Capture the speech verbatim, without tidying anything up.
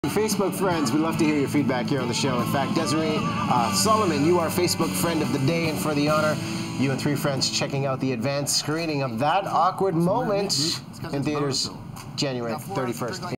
Facebook friends, we'd love to hear your feedback here on the show. In fact, Desiree uh, Solomon, you are Facebook friend of the day, and for the honor, you and three friends checking out the advanced screening of That Awkward Moment in theaters January thirty-first.